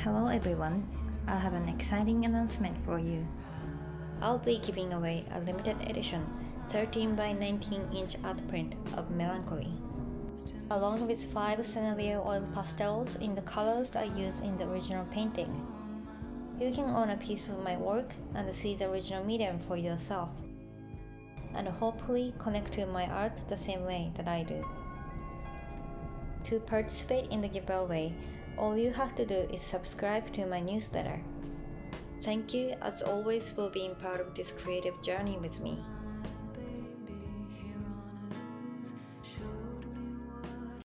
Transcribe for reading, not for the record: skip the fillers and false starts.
Hello everyone, I have an exciting announcement for you. I'll be giving away a limited edition 13 by 19 inch art print of Melancholy, along with 5 scenario oil pastels in the colors I used in the original painting. You can own a piece of my work and see the original medium for yourself, and hopefully connect to my art the same way that I do. To participate in the giveaway, all you have to do is subscribe to my newsletter. Thank you as always for being part of this creative journey with me.